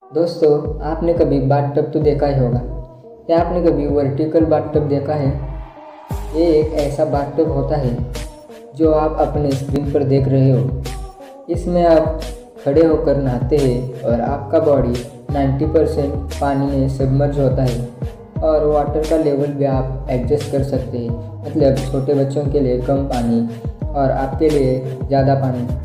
दोस्तों, आपने कभी बाथटब तो देखा ही होगा या आपने कभी वर्टिकल बाथटब देखा है। ये एक ऐसा बाथटब होता है जो आप अपने स्क्रीन पर देख रहे हो। इसमें आप खड़े होकर नहाते हैं और आपका बॉडी 90% पानी में सबमर्ज होता है और वाटर का लेवल भी आप एडजस्ट कर सकते हैं। मतलब छोटे बच्चों के लिए कम पानी और आपके लिए ज़्यादा पानी।